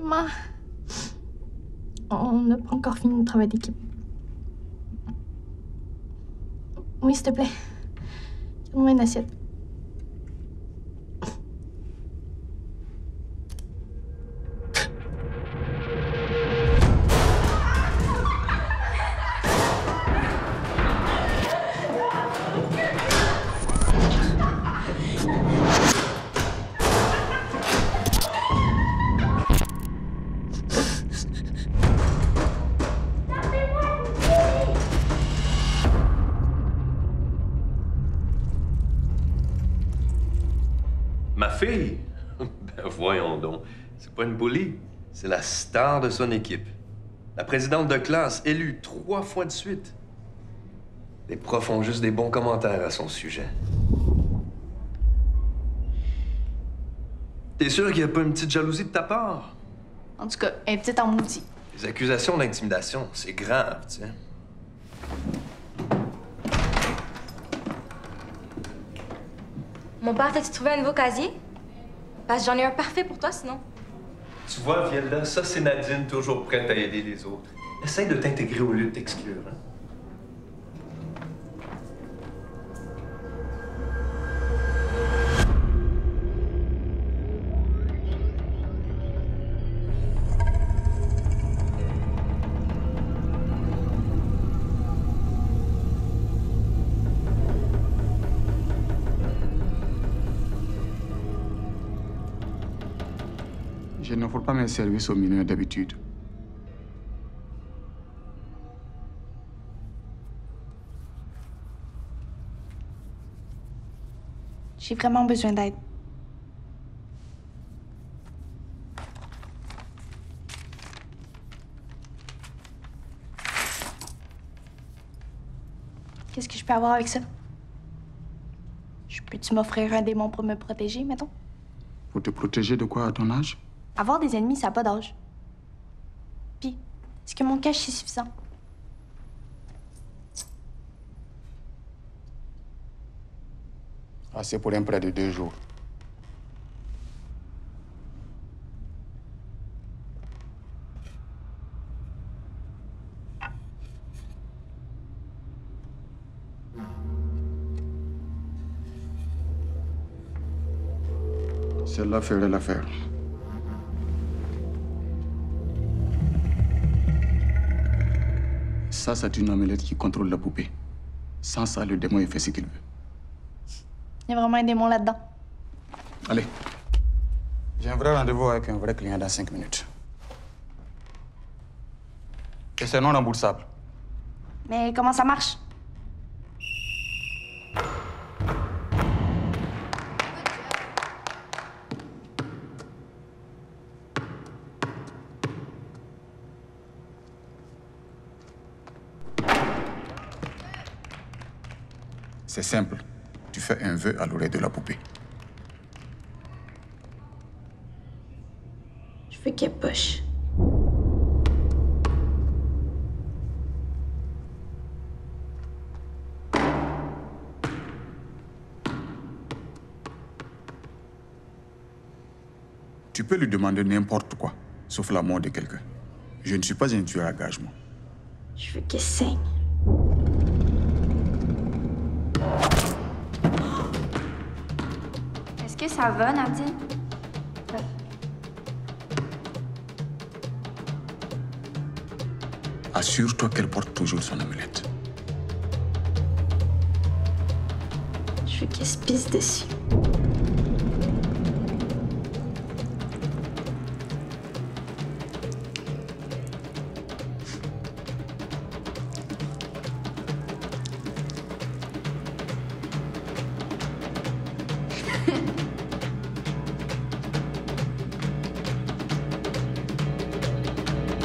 Ma, on n'a pas encore fini le travail d'équipe. Oui, s'il te plaît. Donne-moi une assiette. Ma fille? Ben voyons donc. C'est pas une bully. C'est la star de son équipe. La présidente de classe, élue 3 fois de suite. Les profs ont juste des bons commentaires à son sujet. T'es sûr qu'il n'y a pas une petite jalousie de ta part? En tout cas, elle est petite en maudit. Les accusations d'intimidation, c'est grave, tu sais. Mon père, t'as-tu trouvé un nouveau casier? Parce que j'en ai un parfait pour toi, sinon. Tu vois, Viella, ça, c'est Nadine, toujours prête à aider les autres. Essaye de t'intégrer au lieu de t'exclure, hein? Je n'offre pas mes services aux mineurs d'habitude. J'ai vraiment besoin d'aide. Qu'est-ce que je peux avoir avec ça? Peux-tu m'offrir un démon pour me protéger, mettons? Pour te protéger de quoi à ton âge? Avoir des ennemis, ça n'a pas d'âge. Puis, est-ce que mon cash, c'est suffisant? Assez pour un prêt de 2 jours. Celle-là ferait l'affaire. Ça, c'est une omelette qui contrôle la poupée. Sans ça, le démon, il fait ce qu'il veut. Il y a vraiment un démon là-dedans. Allez. J'ai un vrai rendez-vous avec un vrai client dans 5 minutes. Et c'est non remboursable. Mais comment ça marche? C'est simple. Tu fais un vœu à l'oreille de la poupée. Je veux qu'elle poche. Tu peux lui demander n'importe quoi, sauf la mort de quelqu'un. Je ne suis pas un tueur à gage, moi. Je veux qu'elle saigne. Est-ce que ça va, Nadine? Assure-toi qu'elle porte toujours son amulette. Je veux qu'elle se pisse dessus.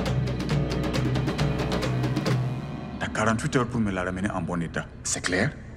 T'as 48 heures pour me la ramener en bon état. C'est clair?